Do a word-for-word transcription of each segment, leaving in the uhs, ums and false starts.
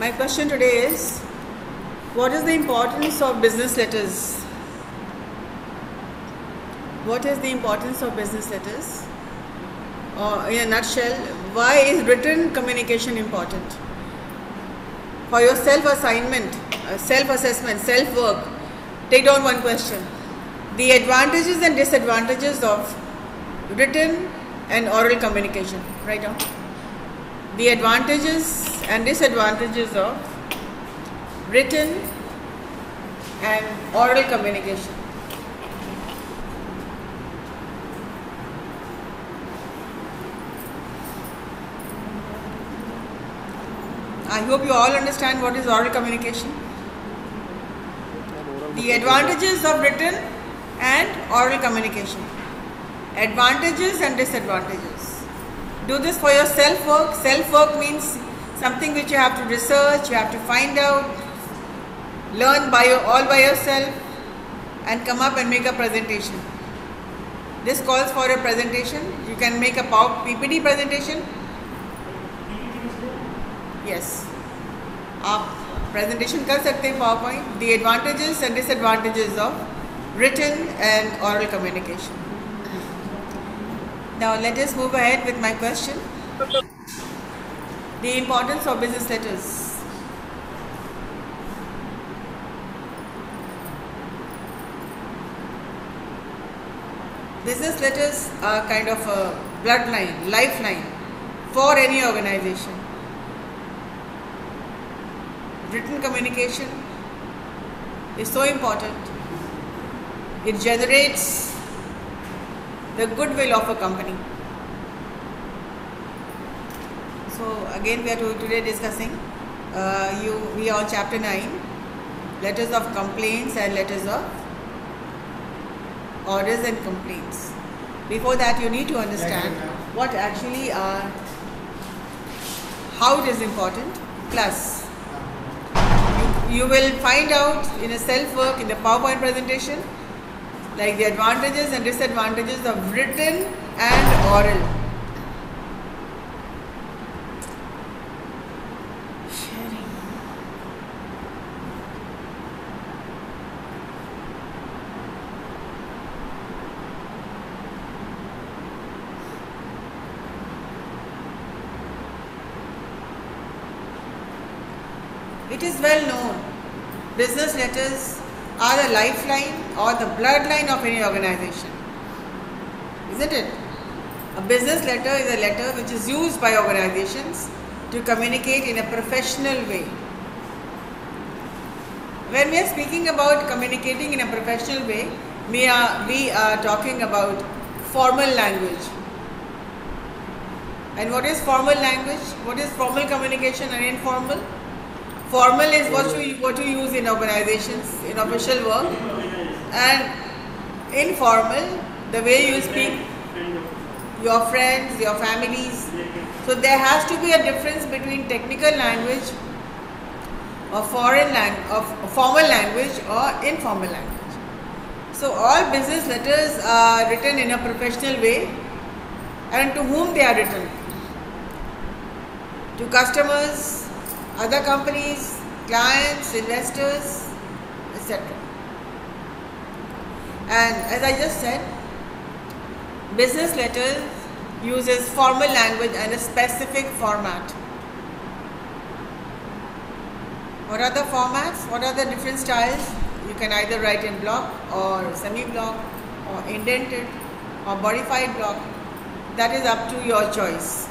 My question today is, what is the importance of business letters? What is the importance of business letters? Or in a nutshell, why is written communication important? For your self-assignment, uh, self-assessment, self-work, take down one question. The advantages and disadvantages of written and oral communication. Write down. The advantages and disadvantages of written and oral communication. I hope you all understand what is oral communication. The advantages of written and oral communication. Advantages and disadvantages. Do this for your self-work. Self-work means something which you have to research, you have to find out, learn by your, all by yourself, and come up and make a presentation. This calls for a presentation. You can make a P P T presentation. Yes, आप presentation कर सकते हैं PowerPoint. The advantages and disadvantages of written and oral communication. Now let us move ahead with my question. The importance of business letters. Business letters are kind of a bloodline, lifeline for any organization. Written communication is so important. It generates the goodwill of a company. So again, we are today discussing uh, you. We are on chapter nine, letters of complaints and letters of orders and complaints. Before that, you need to understand what actually are, how it is important. Plus, you, you will find out in a self-work, in the PowerPoint presentation, like the advantages and disadvantages of written and oral. Sharing. It is well known, business letters are the lifeline or the bloodline of any organization, isn't it? A business letter is a letter which is used by organizations to communicate in a professional way. When we are speaking about communicating in a professional way, we are, we are talking about formal language. And what is formal language? What is formal communication and informal? Formal is what you, what you use in organizations, in official work, and informal, the way you speak, your friends, your families. So there has to be a difference between technical language or foreign language, of formal language or informal language. So all business letters are written in a professional way, and to whom they are written? To customers, other companies, clients, investors, et cetera. And as I just said, business letters uses formal language and a specific format. What are the formats? What are the different styles? You can either write in block or semi-block or indented or modified block. That is up to your choice.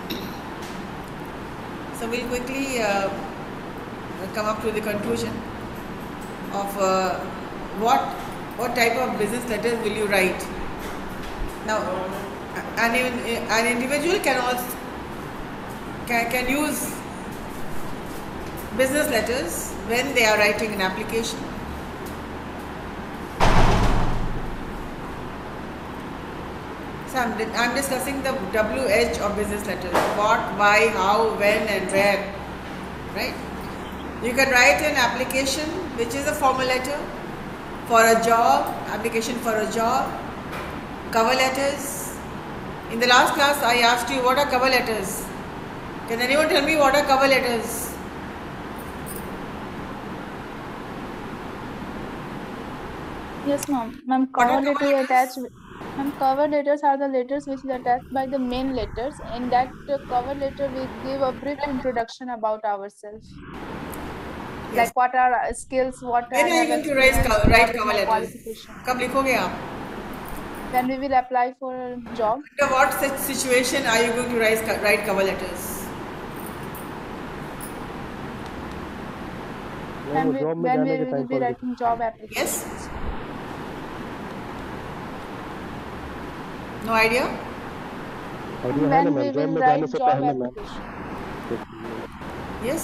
So we'll quickly uh, come up to the conclusion of uh, what what type of business letters will you write. Now, an, an individual can also can, can use business letters when they are writing an application. So I'm, I'm discussing the W H of business letters. What, why, how, when and where. Right? You can write an application which is a formal letter for a job, application for a job, cover letters. In the last class I asked you what are cover letters. Can anyone tell me what are cover letters? Yes, ma'am. Ma'am, What are cover cover letters letters? attached. wi- Ma'am, cover letters are the letters which is attached by the main letters. In that uh, cover letter, we give a brief introduction about ourselves, Yes. like what are our skills, what When I are you have going to write, experienced, co- write what is cover my letters? qualification. कब लिखोगे आप? When we will apply for a job, Under what such situation are you going to write, co- write cover letters? नहीं when वो we job में when we जाने के will time be पर writing job Yes? applications. No idea? Idea And है ना when ma'am, we job will में जाने write से job पहले मैम। application. Yes?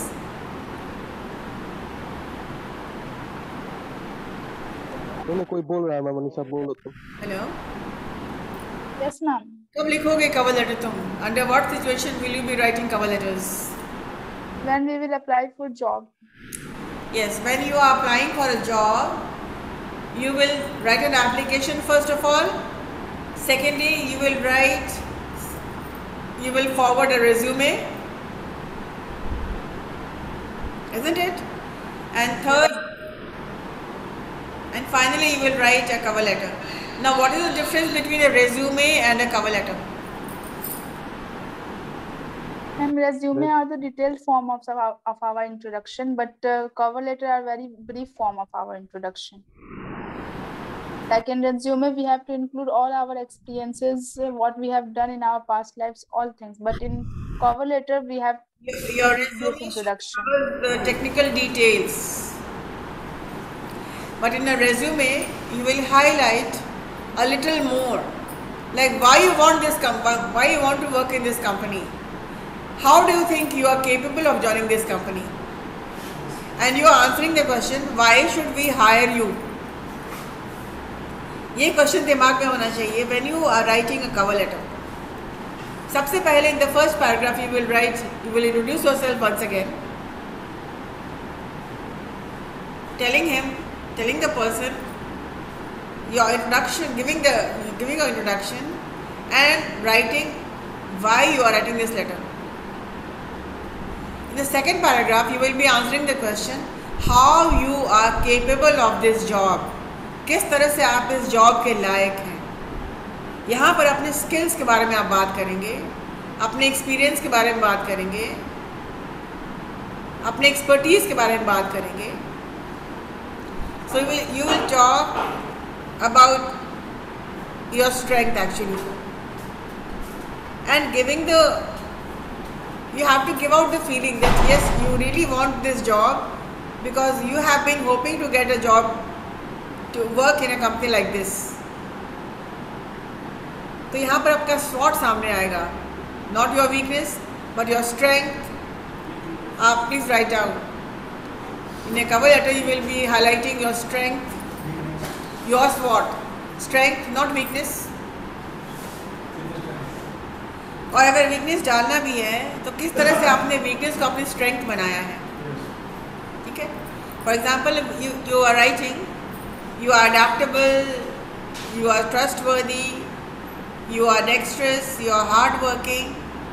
नहीं नहीं कोई बोल रहा है मैम, मनीषा बोलो तुम। Hello? Yes, ma'am. कब लिखोगे cover letter तुम? Under what situation will you be writing cover letters? When we will apply for job. Yes, when you are applying for a job, you will write an application first of all. Secondly, you will write, you will forward a resume, isn't it? And third, and finally you will write a cover letter. Now, what is the difference between a resume and a cover letter? And resume Res- are the detailed form of our, of our introduction, but uh, cover letter are very brief form of our introduction. Like in resume, we have to include all our experiences, uh, what we have done in our past lives, all things. But in cover letter, we have Your, to your give brief resume should introduction. cover the technical details, but in a resume, you will highlight a little more, like why you want this company, why you want to work in this company, how do you think you are capable of joining this company, and you are answering the question, why should we hire you? ये question दिमाग में होना चाहिए when you are writing a cover letter. सबसे पहले in the first paragraph you will write, you will introduce yourself once again, telling him, telling the person your introduction, giving the giving your introduction, and writing why you are writing this letter. In the second paragraph, you will be answering the question how you are capable of this job. किस तरह से आप इस job के लायक हैं. यहाँ पर अपने स्किल्स के बारे में आप बात करेंगे, अपने एक्सपीरियंस के बारे में बात करेंगे, अपने एक्सपर्टीज के बारे में बात करेंगे. So you will, you will talk about your strength actually, and giving the, you have to give out the feeling that yes, you really want this job because you have been hoping to get a job, to work in a company like this. तो यहाँ पर आपका SWOT सामने आएगा, not your weakness but your strength. आप please write down. In a cover letter you will be highlighting your strength, your SWOT, strength not weakness. और अगर weakness डालना भी है तो किस तरह से आपने वीकनेस को अपनी स्ट्रेंथ बनाया है. ठीक है. For example you you are writing, you are adaptable, you are trustworthy, you are dexterous, you are hardworking.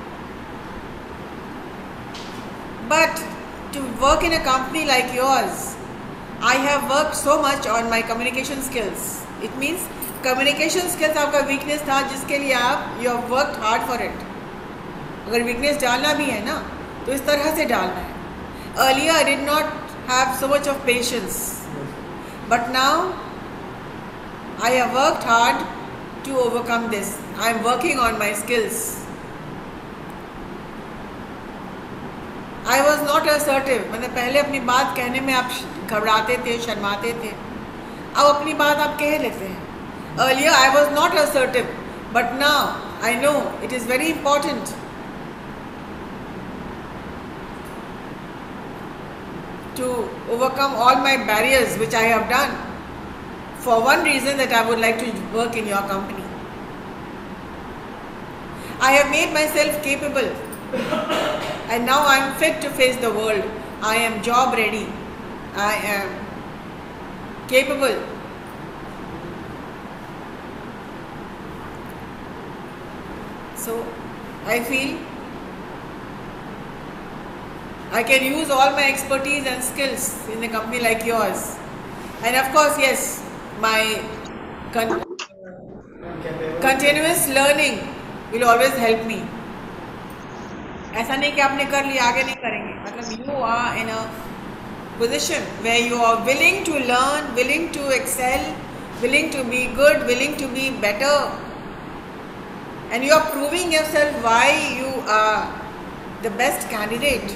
But to work in a company like yours, I have worked so much on my communication skills. It means communication skills आपका weakness था जिसके लिए आप you have worked hard for it. अगर weakness डालना भी है ना तो इस तरह से डालना है. Earlier I did not have so much of patience. But now I have worked hard to overcome this. I am working on my skills. I was not assertive. मैंने पहले अपनी बात कहने में आप घबराते थे, शर्माते थे. अब अपनी बात आप कह लेते हैं. Earlier I was not assertive, but now I know it is very important to overcome all my barriers which I have done for one reason, that I would like to work in your company. I have made myself capable and now I am fit to face the world. I am job ready. I am capable. So I feel I can use all my expertise and skills in a company like yours. And of course, yes, my con continuous learning will always help me. ऐसा नहीं कि आपने कर लिया आगे नहीं करेंगे, मतलब you are in a position where you are willing to learn, willing to excel, willing to be good, willing to be better, and you are proving yourself why you are the best candidate.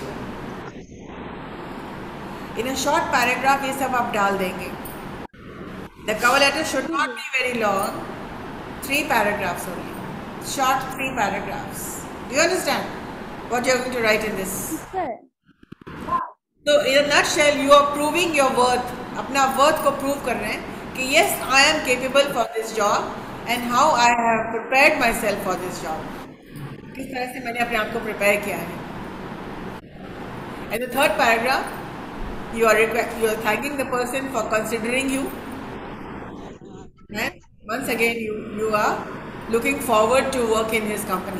In a short paragraph ये सब आप डाल देंगे. The cover letter should not be very long, three paragraphs only, short three paragraphs. Do you understand what you are going to write in this? Sir. So in a nutshell, you are proving your worth. अपना worth को prove कर रहे हैं कि yes, I am capable for this job and how I have prepared myself for this job. किस तरह से मैंने अपने आप को prepare किया है. And the third paragraph, you are you are thanking the person for considering you. And once again, you you are looking forward to work in his company.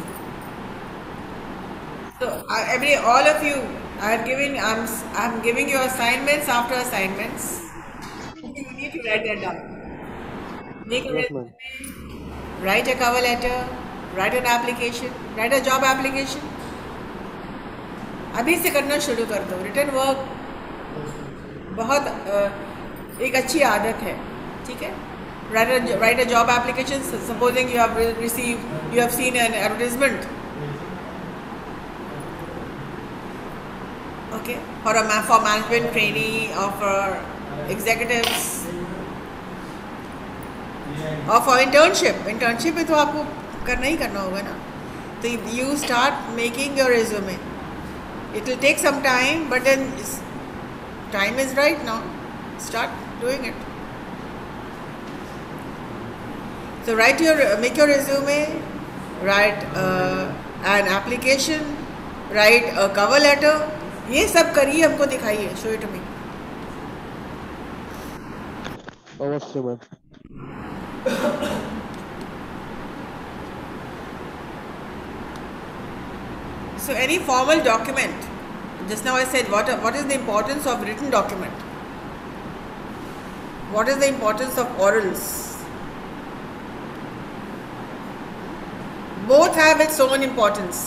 So uh, every all of you, I have given I'm I'm giving you assignments after assignments. You need to write that down. Make a Yes, resume, ma'am. write a cover letter, write an application, write a job application. अभी से करना शुरू कर दो. Written work बहुत uh, एक अच्छी आदत है, ठीक है? Write a write a job application. Supposing you have received, you have seen an advertisement. Okay, for a ma for management trainee or for executives or for internship. Internship में तो आपको करना ही करना होगा ना. So you start making your resume. It will take some time, but then time is right now. Start doing it. So write your make your resume, write uh, an application, write a cover letter. ये सब करिए, हमको दिखाइए. Show it to me. अवश्य ma'am. So any formal document. Just now I said what what is the importance of written document? What is the importance of orals? Both have its own importance.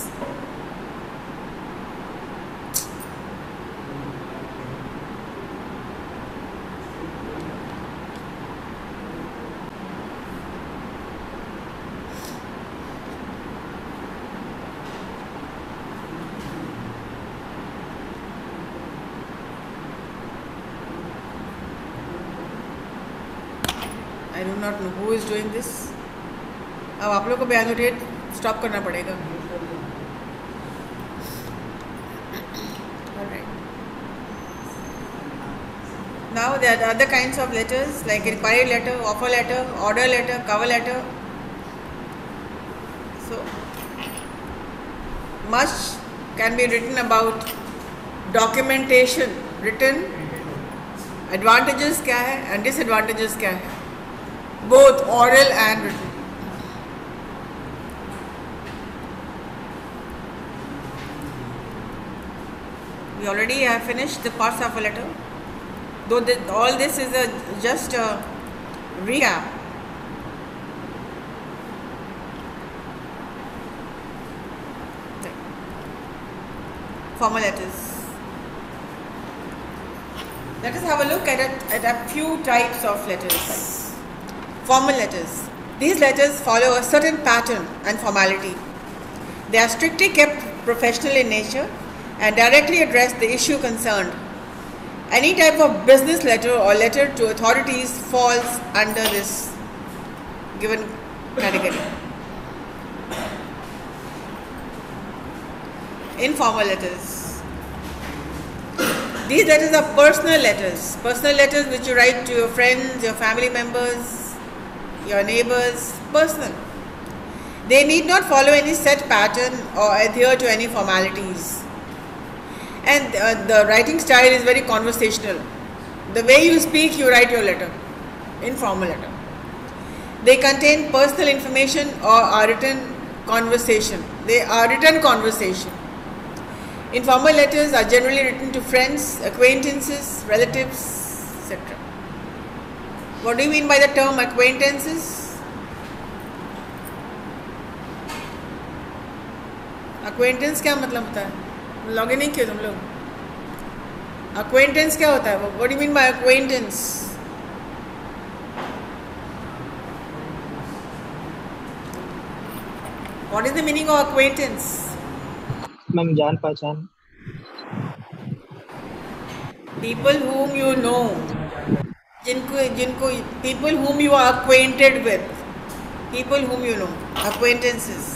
I do not know who is doing this. अब आप लोग को भी annotate stop करना पड़ेगा. Alright. Now there are other kinds of letters like inquiry letter, offer letter, order letter, cover letter. So much can be written about documentation. Written advantages क्या है and disadvantages क्या है. Both oral and written. We already have finished the parts of a letter. Though the, all this is a just a recap. Formal letters. Let us have a look at a, at a few types of letters. Formal letters. These letters follow a certain pattern and formality. They are strictly kept professional in nature and directly address the issue concerned. Any type of business letter or letter to authorities falls under this given category. Informal letters. These letters are personal letters. Personal letters which you write to your friends, your family members, your neighbors. Personal. They need not follow any set pattern or adhere to any formalities. And uh, the writing style is very conversational. The way you speak, you write your letter. Informal letter. They contain personal information or are written conversation. They are written conversation. Informal letters are generally written to friends, acquaintances, relatives, et cetera. What do you mean by the term acquaintances? Acquaintance क्या मतलब होता है? Log in नहीं किया तुम लोग? Acquaintance क्या होता है? What do you mean by acquaintance? What is the meaning of acquaintance? Ma'am जान पहचान. People whom you know, जिनको जिनको people whom you are acquainted with, people whom you know, acquaintances.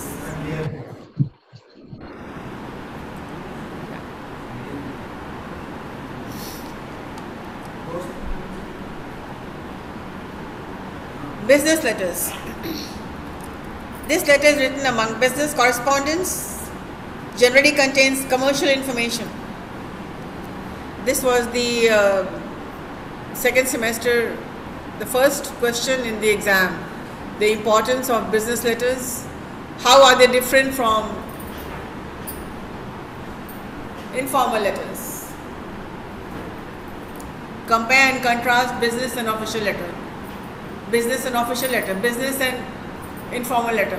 Business letters. This letter is written among business correspondence, generally contains commercial information. This was the uh, second semester, the first question in the exam. The importance of business letters. How are they different from informal letters? Compare and contrast business and official letter. Business and official letter. Business and informal letter.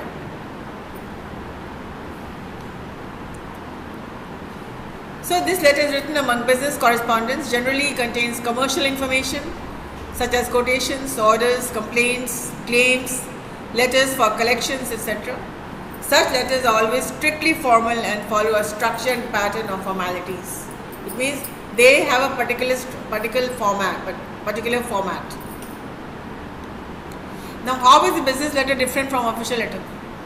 So this letter is written among business correspondence, generally contains commercial information such as quotations, orders, complaints, claims, letters for collections, et cetera. Such letters are always strictly formal and follow a structured pattern of formalities. It means they have a particular particular format, but particular format. Now, how is the business letter different from official letter?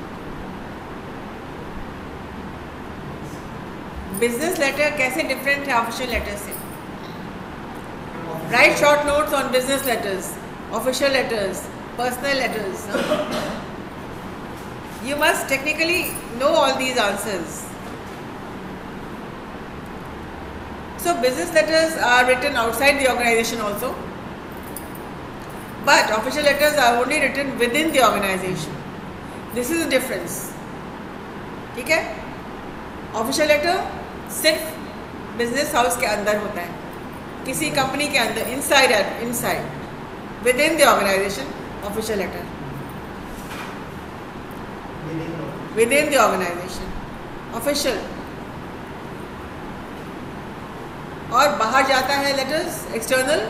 Business letter कैसे different है official letter से? Write short notes on business letters, official letters, personal letters. Huh? You must technically know all these answers. So business letters are written outside the organization also, but official letters are only written within the organization. This is the difference. ठीक है? Official letter सिर्फ business house के अंदर होता है, किसी company के अंदर, inside inside within the organisation. Official letter within the organisation official. और बाहर जाता है letters external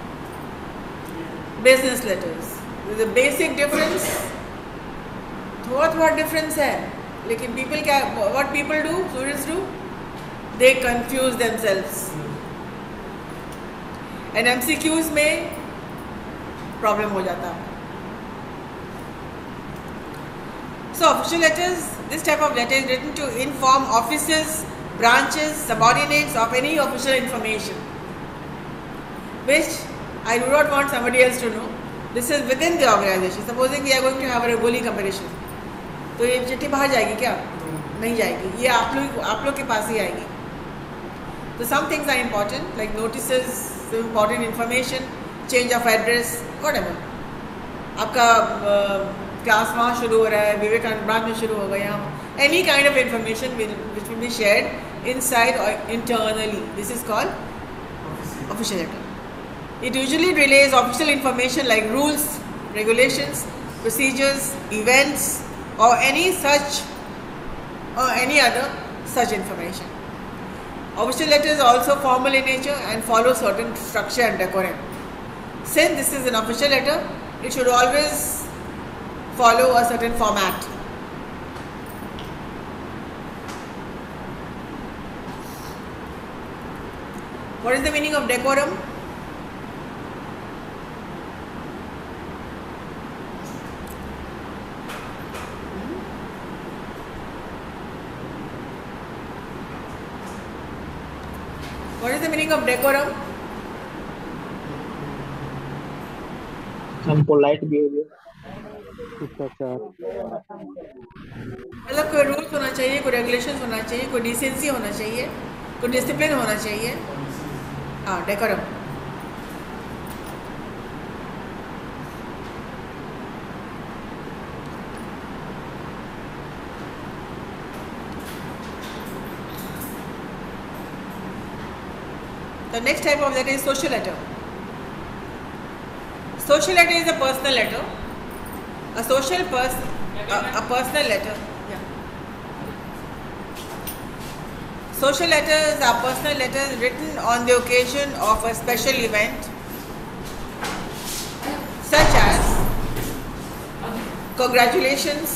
business letters. The basic difference, थोड़ा थोड़ा डिफरेंस है, लेकिन पीपल क्या, what people do, students do, they confuse themselves. And M C Qs में problem हो जाता. So official letters, this type of letter is written to inform officers, branches, subordinates of any official information which I do not want somebody else to know. This is within the organization. Supposing we are going to have a Rangoli competition, तो ये चिट्ठी बाहर जाएगी क्या? नहीं जाएगी, ये आप लोग आप लोग के पास ही आएगी. So some things are important, like notices, important information, change of address, whatever. आपका क्लास वहाँ शुरू हो रहा है, विवेकानंद ब्रांच में शुरू हो गया, any kind of information will, which will be shared inside or internally. This is called official letter. It usually relays official information like rules, regulations, procedures, events, or any such or any other such information. Official letters are also formal in nature and follow certain structure and decorum. Since this is an official letter, it should always follow a certain format. What is the meaning of decorum? What is the meaning of decorum? Some polite behavior. शिष्टाचार. मतलब कोई rules होना चाहिए, कोई regulations होना चाहिए, कोई decency होना चाहिए, कोई डिसिप्लिन होना चाहिए. हाँ, decorum. The next type of letter is social letter. Social letter is a personal letter. A social person, a, a personal letter. Yeah. Social letters are personal letters written on the occasion of a special event, such as congratulations,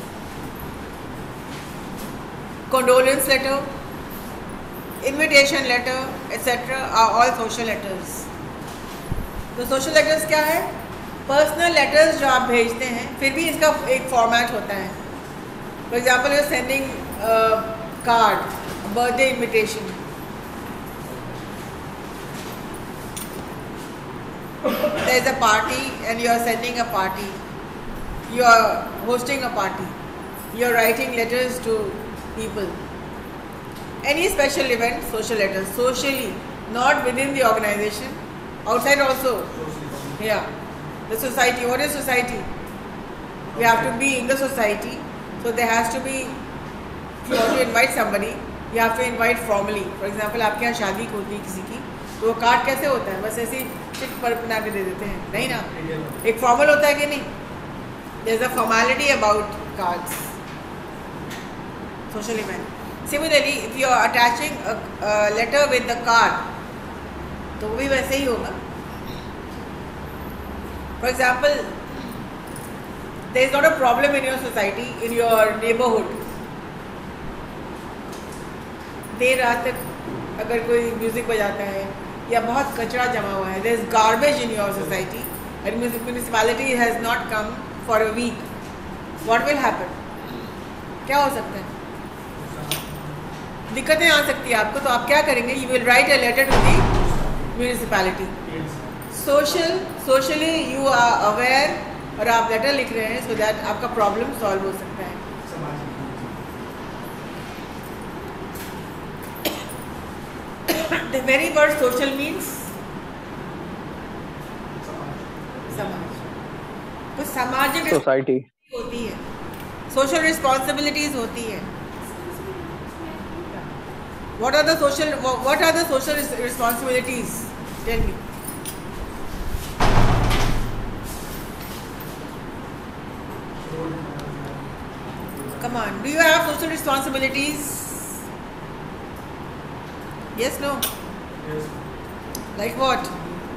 condolence letter, invitation letter, et cetera are all social letters. तो social letters क्या है? Personal letters जो आप भेजते हैं, फिर भी इसका एक फॉर्मेट होता है. For example you are sending card, birthday invitation. There is a party and you are sending a party, you are hosting a party, you are writing letters to people. Any special event, social letters, socially, not within the organization, outside also. Yeah, the society. What is society? We have to be in the society, so there has to be, if you want to invite somebody, you have to invite formally. For example, आपके यहाँ शादी होती है किसी की, तो वो card कैसे होता है? बस ऐसे चिट पर बना के दे देते हैं, नहीं ना? एक फॉर्मल होता है कि नहीं? There's a formality about cards. Social event. Similarly, if you are attaching a, a letter with the card, तो वो भी वैसे ही होगा. For example, there is not a problem in your society, in your neighborhood. देर रात तक अगर कोई music बजाता है या बहुत कचरा जमा हुआ है, there is garbage in your society, and municipality has not come for a week, what will happen? क्या हो सकता है? दिक्कतें आ सकती है आपको, तो आप क्या करेंगे? You will write a letter to the municipality. Social, socially you are aware और आप लेटर लिख रहे हैं so that आपका प्रॉब्लम सॉल्व हो सकता है. The very word social means समाज. तो सामाजिक सोसाइटी होती है, सोशल रिस्पॉन्सिबिलिटीज होती है. What are the social what are the social responsibilities? Tell me. Come on, do you have social responsibilities? Yes, no? Like what?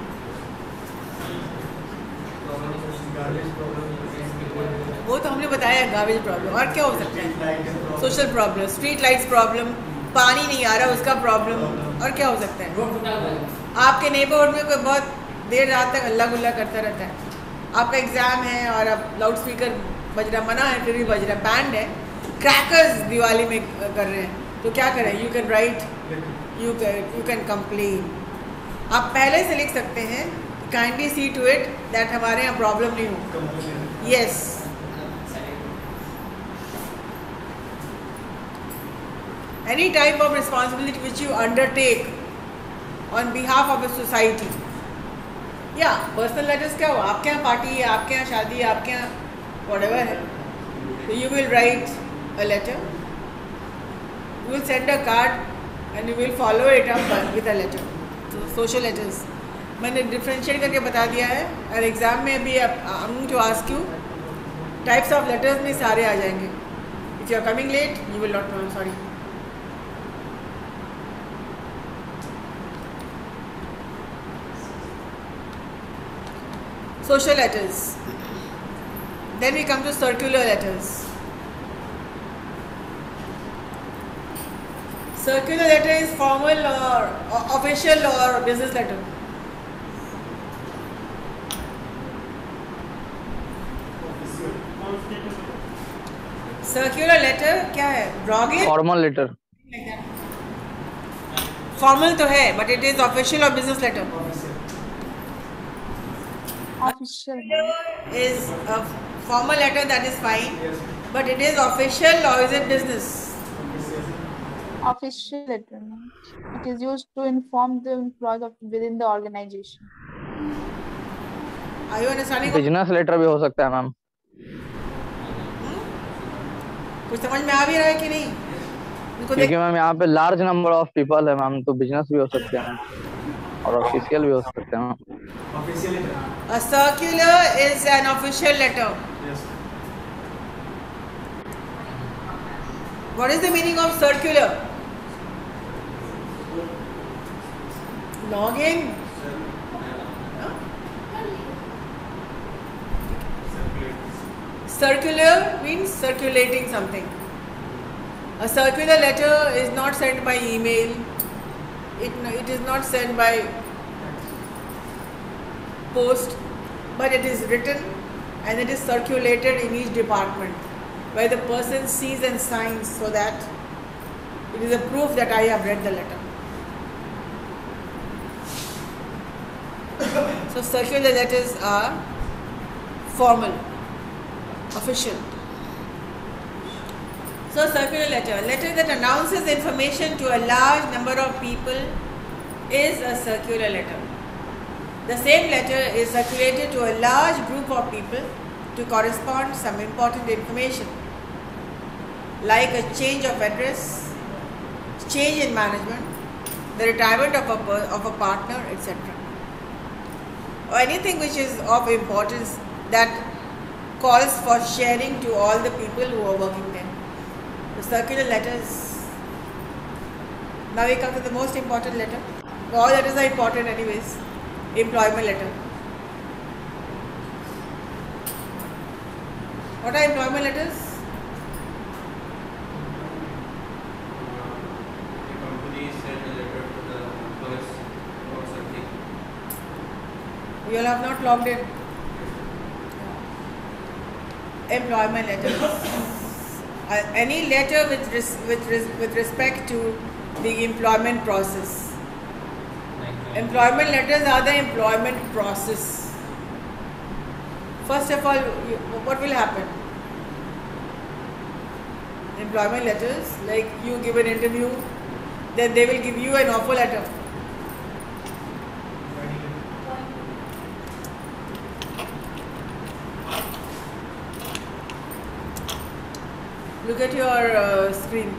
वो तो हमने बताया गार्बेज प्रॉब्लम. और क्या हो सकता है? Social problem, street lights problem, पानी नहीं आ रहा उसका प्रॉब्लम. और क्या हो सकता है? आपके नेबरहुड में कोई बहुत देर रात तक हल्ला गुल्ला करता रहता है. आपका एग्जाम है और अब लाउड स्पीकर बज रहा, मना है फिर भी बज रहा, बैंड है, क्रैकर्स दिवाली में कर रहे हैं, तो क्या करें? You can write, you can you can complain. आप पहले से लिख सकते हैं, kindly see to it that हमारे यहाँ प्रॉब्लम नहीं हो. Yes. Any type of responsibility which you undertake on behalf of a society. Yeah, personal letters क्या हो? आपके यहाँ पार्टी है, आपके यहाँ शादी है, आपके यहाँ whatever है, so you will write a letter, you will send a card and you will follow it up with a letter. So social letters. मैंने डिफ्रेंशिएट करके बता दिया है, और एग्जाम में भी I'm going to ask you types of letters में सारे आ जाएंगे. If you are coming late, you will not know. I'm sorry. Social letters. Then we come to circular letters. Circular letter is formal or, or official or business letter. Circular letter क्या है? Brogade? Formal letter. Formal तो है, but it is official or business letter. Official. Is a formal letter, that is fine, but it is official or is it business? Official letter. It is used to inform the employees of within the organization. Are you understanding? Business letter भी हो सकता है ma'am. कुछ समझ में आ भी रहा है कि नहीं? क्योंकि मैम यहाँ पे लार्ज नंबर ऑफ पीपल है मैम, तो बिजनेस भी हो सकते हैं. और ऑफिशियल भी हो सकते हैं। Official letter. A circular is an official letter. Yes. What is the meaning of circular? Login. Huh? Circular means circulating something. A circular letter is not sent by email. It, it is not sent by post, but it is written and it is circulated in each department where the person sees and signs so that it is a proof that I have read the letter. So circular letters are formal, official. So circular letter, a letter that announces information to a large number of people is a circular letter. The same letter is circulated to a large group of people to correspond some important information, like a change of address, change in management, the retirement of a, of a partner, et cetera. Or anything which is of importance that calls for sharing to all the people who are working there. The circular letters. Now we come to the most important letter. All letters are important anyways. Employment letter. What are employment letters? The company sent a letter to the employees or something. You all have not logged in. Employment letters. Uh, any letter with res with res with respect to the employment process. Employment letters are the employment process. First of all, you, what will happen? Employment letters, like you give an interview, then they will give you an offer letter. Look at your uh, screen.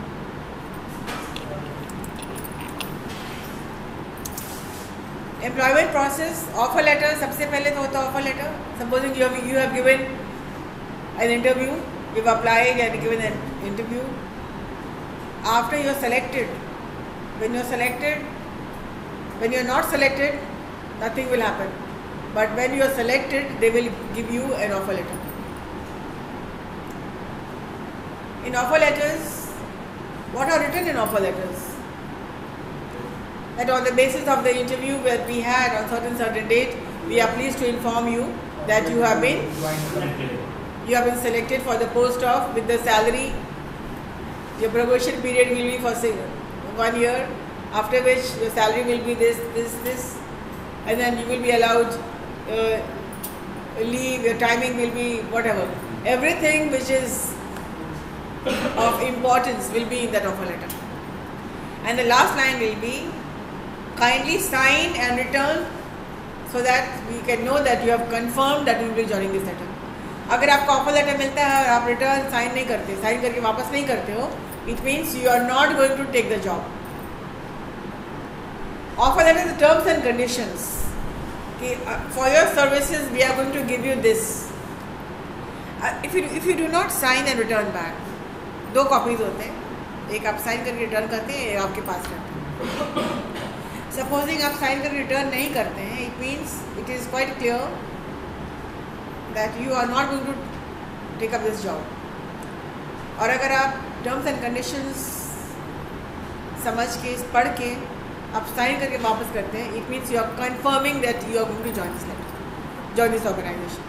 Employment process, offer letter, सबसे पहले तो होता है offer letter. Supposing you have, you have given an interview, you have applied and given an interview. After you are selected, when you are selected, when you are not selected, nothing will happen. But when you are selected, they will give you an offer letter. In offer letters, what are written in offer letters? That on the basis of the interview that we had on certain certain date, we are pleased to inform you that you have been you have been selected for the post of with the salary. Your probation period will be for say one year, after which your salary will be this, this, this, and then you will be allowed uh, leave. Your timing will be whatever. Everything which is of importance will be in that offer letter. And the last line will be, kindly sign and return so that we can know that you have confirmed that you will be joining this letter. अगर आपको offer letter मिलता है और आप return sign नहीं करते, sign करके वापस नहीं करते हो, it means you are not going to take the job. Offer letter is the terms and conditions. कि for your services we are going to give you this. Uh, if you if you do not sign and return back, दो copies होते हैं, एक आप sign करके return करते हैं, एक आपके पास रहते हैं. सपोजिंग आप साइन करके रिटर्न नहीं करते हैं, it means it is quite clear that you are not going to take up this job. और अगर आप टर्म्स एंड कंडीशंस समझ के पढ़ के आप साइन करके वापस करते हैं, it means you are confirming that you are going to join this letter, join this organisation.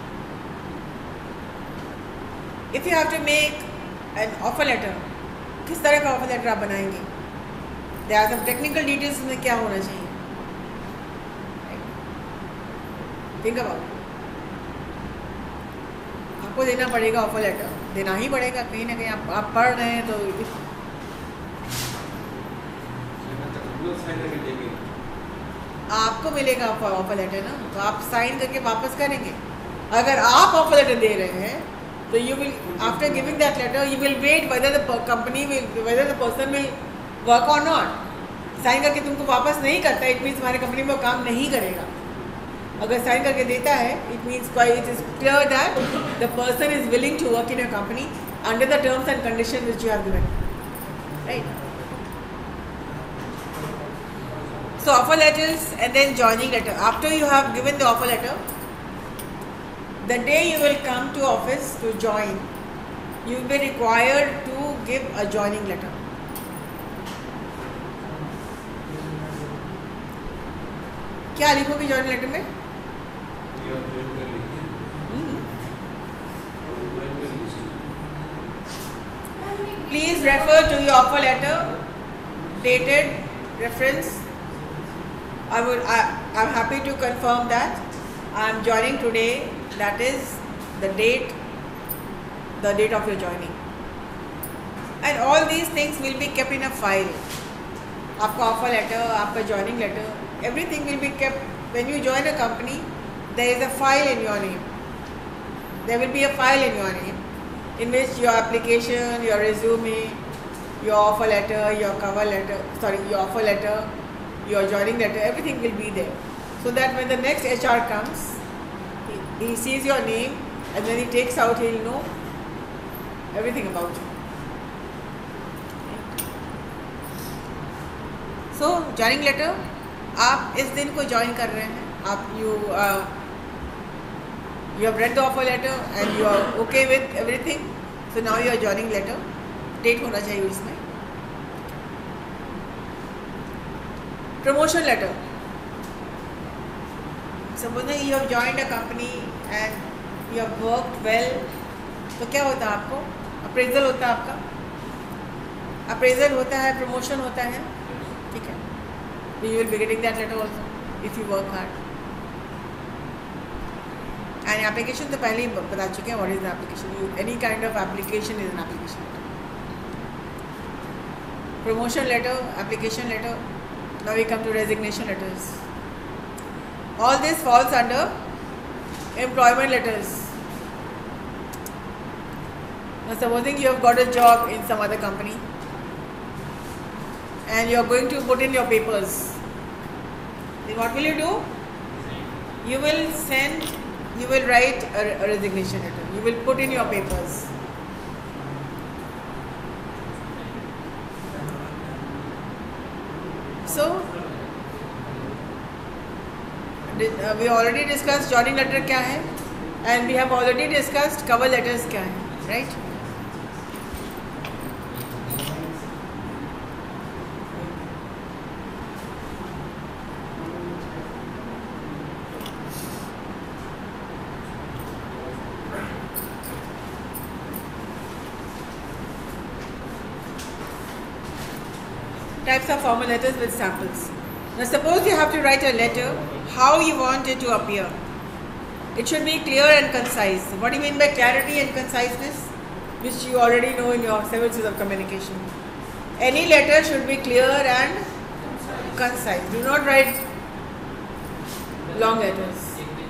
If you have to make an offer letter, किस तरह का ऑफर लेटर आप बनाएंगे? There are some technical details में क्या होना चाहिए. Think about. आपको देना पड़ेगा ऑफर लेटर, देना ही पड़ेगा. कहीं ना कहीं आप, आप पढ़ रहे हैं तो आपको मिलेगा ऑफर लेटर ना, तो आप साइन करके वापस करेंगे. अगर आप ऑफर लेटर दे रहे हैं तो you will, after giving that letter, you will wait whether the company will, whether the person will work or not. Sign करके तुमको वापस नहीं करता, इट मीन्स तुम्हारी कंपनी में वो काम नहीं करेगा. अगर साइन करके देता है, it means it is clear that the person is willing to work in your company under the terms and condition which you have given, right. So offer letters and then joining letter. After you have given the offer letter, the day you will come to office to join, you will be required to give a joining letter. क्या लिखोगे joining letter में? Please refer to your offer letter, dated, reference. I would. I, I'm happy to confirm that I'm joining today. That is the date, the date of your joining, and all these things will be kept in a file. आपका offer letter, आपका joining letter, everything will be kept. When you join a company, there is a file in your name. There will be a file in your name, in which your application, your resume, your offer letter, your cover letter, sorry, your offer letter, your joining letter, everything will be there, so that when the next H R comes, he, he sees your name and when he takes out, he will know everything about you. So joining letter, आप इस दिन को join कर रहे हैं, आप you uh, you have read the offer letter and you are okay with everything, so now your joining letter, date होना चाहिए इसमें. Promotion letter. Suppose you have joined a company and you have worked well, तो क्या होता है आपको? Appraisal होता है आपका. Appraisal होता है, promotion होता है, ठीक है? You will be getting that letter also if you work hard. And application तो पहले ही बता चुके हैं. What is the application? You, any kind of application is an application letter. Promotion letter, application letter. Now we come to resignation letters. All this falls under employment letters. Now supposing you have got a job in some other company and you are going to put in your papers, then what will you do? You will send, you will write a, a resignation letter. You will put in your papers. So, uh, we already discussed joining letter क्या है, and we have already discussed cover letters क्या है, right? Types of formal letters with samples. Now suppose you have to write a letter, how you want it to appear. It should be clear and concise. What do you mean by clarity and conciseness? Which you already know in your several skills of communication. Any letter should be clear and concise. Do not write long letters.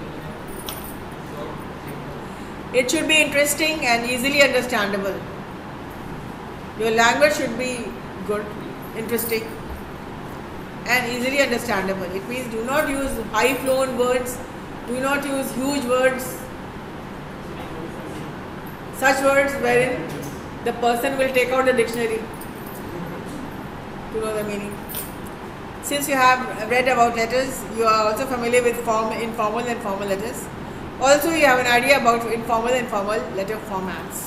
It should be interesting and easily understandable. Your language should be good, interesting and easily understandable. It means do not use high flown words, do not use huge words, such words wherein the person will take out the dictionary to know the meaning. Since you have read about letters, you are also familiar with form, informal and formal letters. Also you have an idea about informal and formal letter formats.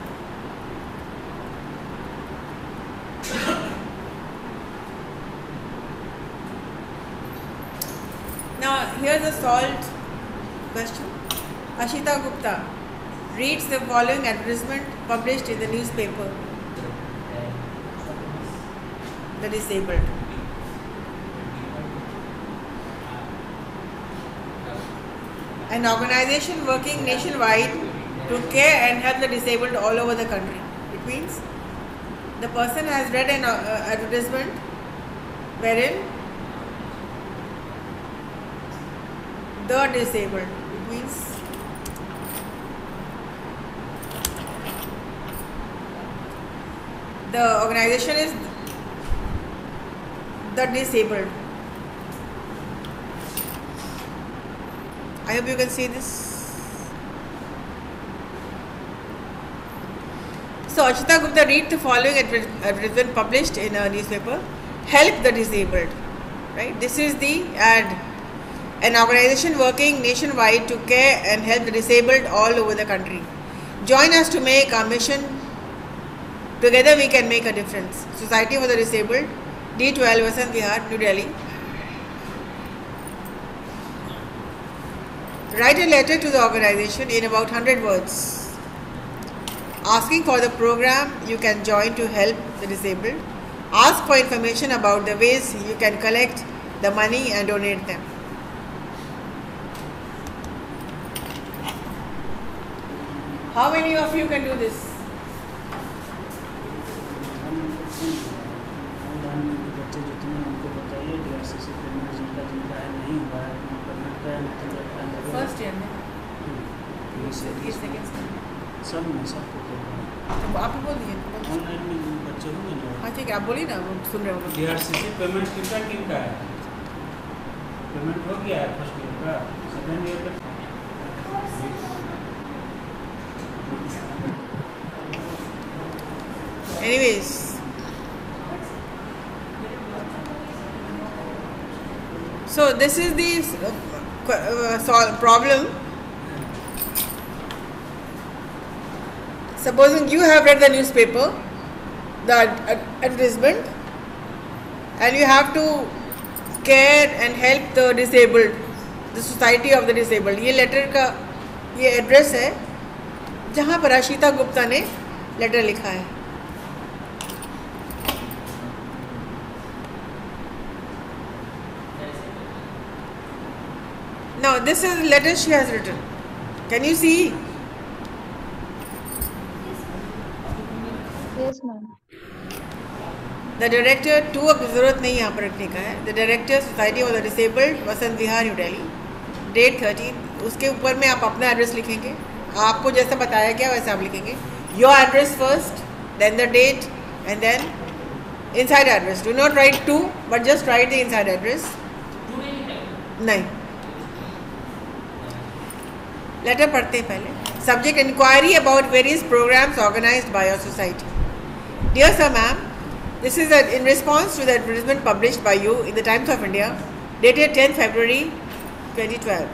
Now here's a solved question. Ashita Gupta reads the following advertisement published in the newspaper. The disabled. An organization working nationwide to care and help the disabled all over the country. It means the person has read an uh, advertisement wherein the disabled. It means the organization is the disabled. I hope you can see this. So Achita Gupta, read the following advertisement published in a newspaper. Help the disabled. Right? This is the ad. An organization working nationwide to care and help the disabled all over the country. Join us to make our mission. Together we can make a difference. Society for the Disabled, D twelve, Vasant Vihar, New Delhi. Write a letter to the organization in about one hundred words, asking for the program you can join to help the disabled. Ask for information about the ways you can collect the money and donate them. How many of you can do this? बच्चे जितने उनको बताइए DRCC payment जिनका जिनका है नहीं हुआ है अपना पेमेंट का मतलब फर्स्ट ईयर में सब में सबको तो आप बोल दिए ऑनलाइन में बच्चे होंगे ना। हाँ ठीक है, आप बोलिए ना, वो सुन रहे हो। डीआरसीसी पेमेंट कितना किनका है? पेमेंट हो गया है फर्स्ट ईयर का, सेकेंड ईयर का। Anyways, so this is the uh, solve problem. Supposing you have read the newspaper, the advertisement, and you have to care and help the disabled, the society of the disabled. ये letter का ये address है जहाँ पर आशिता गुप्ता ने letter लिखा है. Now this is the letter she has written. Can you see? Yes, ma'am. The director, टू अब जरूरत नहीं यहाँ पर रखने का है. The director, Society for the Disabled, Vasant Vihar, new Delhi. Date thirteen. उसके ऊपर में आप अपना एड्रेस लिखेंगे. आपको जैसा बताया गया वैसे आप लिखेंगे. Your address first, then the date, and then inside address. Do not write to, but just write the inside address. नहीं. लेटर पढ़ते हैं पहले. Subject: inquiry about various programs organized by your society. Dear Sir, Ma'am, this is a, in response to the advertisement published by you in the Times of India, dated tenth February twenty twelve.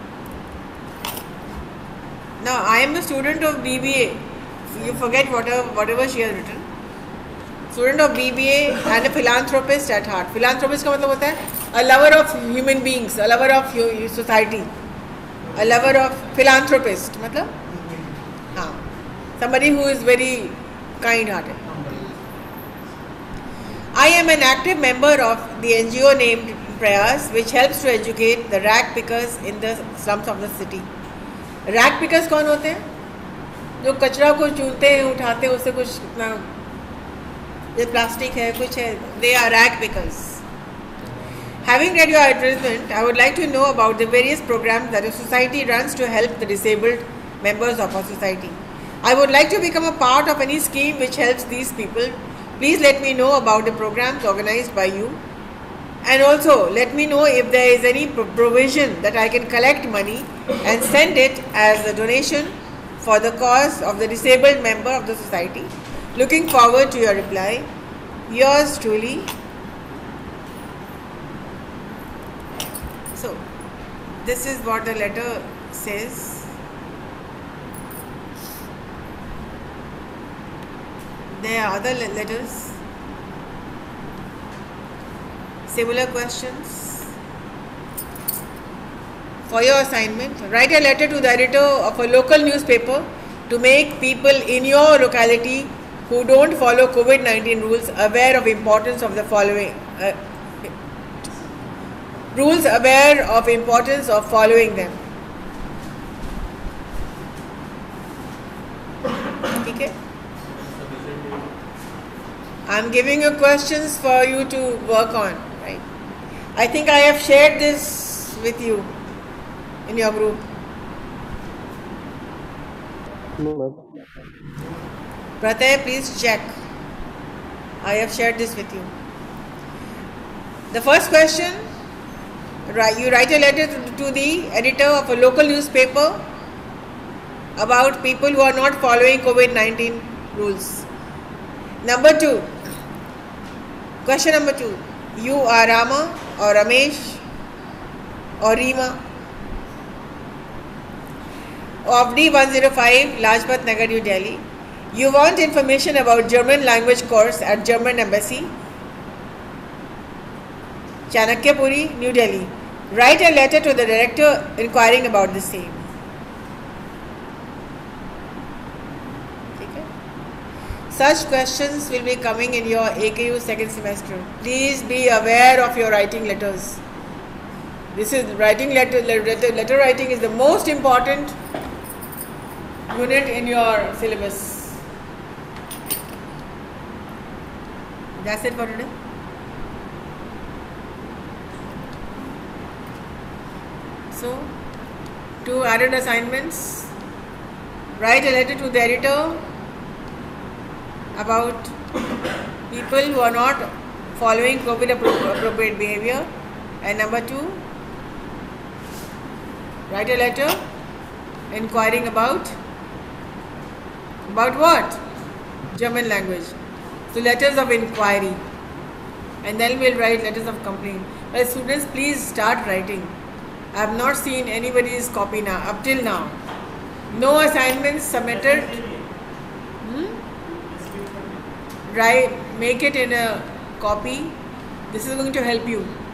Now, I am a student of B B A. You forget whatever whatever she has written. Student of B B A and a philanthropist at heart. Philanthropist का मतलब होता है a lover of human beings, a lover of society, a lover of philanthropist. मतलब हाँ, somebody who is very kind-hearted. I am an active member of the N G O named Prayas, which helps to educate the rag pickers in the slums of the city. Rag pickers कौन होते हैं? जो कचरा को चूनते हैं, उठाते हैं, उससे कुछ इतना ये प्लास्टिक है, कुछ है. They are rag pickers. Having read your advertisement, I would like to know about the various programs that your society runs to help the disabled members of our society. I would like to become a part of any scheme which helps these people. Please let me know about the programs organized by you, and also let me know if there is any provision that I can collect money and send it as a donation for the cause of the disabled member of the society. Looking forward to your reply. Yours truly. So, this is what the letter says. There are other letters, similar questions. For your assignment, write a letter to the editor of a local newspaper to make people in your locality who don't follow COVID nineteen rules aware of importance of the following. Uh, rules aware of importance of following them. Okay? I'm giving you questions for you to work on, right? I think I have shared this with you in your group. No, ma'am. Pratay, please check. I have shared this with you. The first question, right, you write a letter to, to the editor of a local newspaper about people who are not following COVID nineteen rules. Number two, question number two, you are Rama or Ramesh or Rima of D one oh five Lajpat Nagar, New Delhi. You want information about German language course at German Embassy, Chanakyapuri, New Delhi. Write a letter to the director inquiring about the same. Okay. Such questions will be coming in your A K U second semester. Please be aware of your writing letters. This is writing letter, letter, letter writing is the most important unit in your syllabus. That's it for today. So, two added assignments. Write a letter to the editor about people who are not following COVID appropriate behavior. And number two, write a letter inquiring about about what? German language. So letters of inquiry, and then we'll write letters of complaint. But students, please start writing. I have not seen anybody's copy now up till now. No assignments submitted. Hmm? Write, make it in a copy. This is going to help you.